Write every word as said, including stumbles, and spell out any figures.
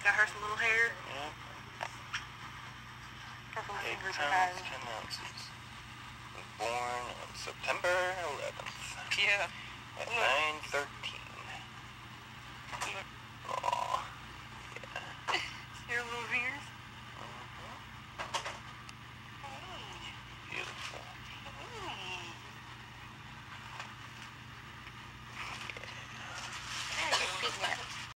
Got her some little hair. Yeah. Purple Eight fingers pounds, are ten ounces. Was born on September eleventh. Yeah. At nine thirteen.